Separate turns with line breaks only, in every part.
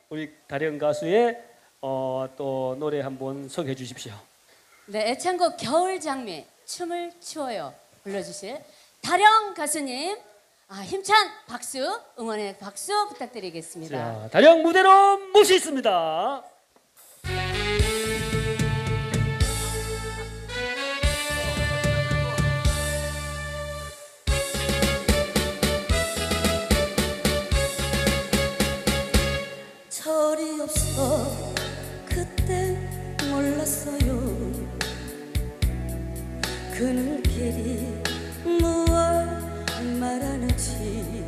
우리 다령 가수의 또 노래 한번 소개해 주십시오.
네, 애창곡 겨울 장미 춤을 추어요 불러주실 다령 가수님 힘찬 박수 응원의 박수 부탁드리겠습니다.
자, 다령 무대로 모시겠습니다.
철이 없어 그때 몰랐어요. 그늘길이 무얼 말하는지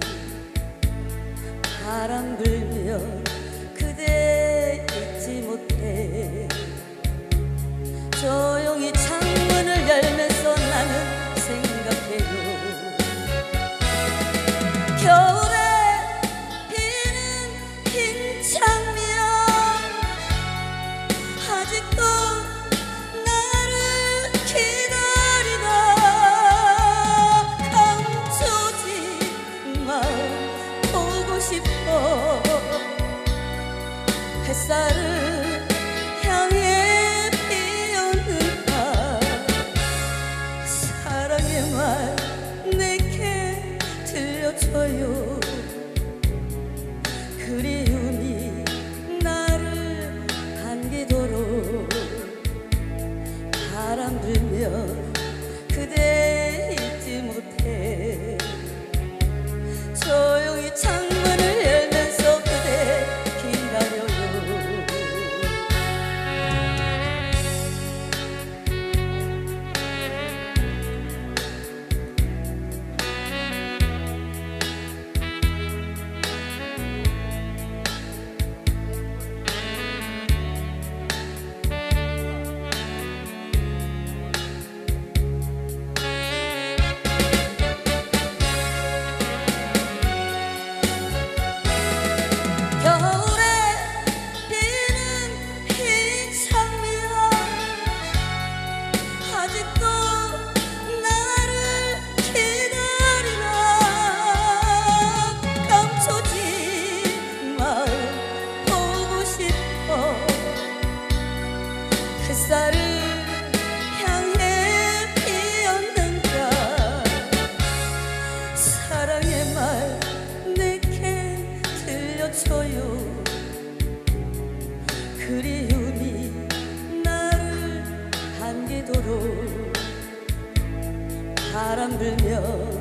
바람 불며 그대 잊지 못해 조용히 창문을 열면서 나는 생각해요. 겨울에 피는 흰 장미야 아직도 나를 기다리나 감춰진 마음 보고 싶어 햇살을 향해 피었는가 사랑의 말 내게 들려줘요. 그리움이 나를 감기도록 바람 불면 그대 잊지 못해 조용히 창문을 열면서 그대 기다려요. 겨울에 피는 흰 장미야 아직도 나를 기다리나 감춰진 마음 보고 싶어 햇살을 향해 피었는가 사랑의 말 내게 들려줘요. 그리움이 나를 감기도록 바람 불며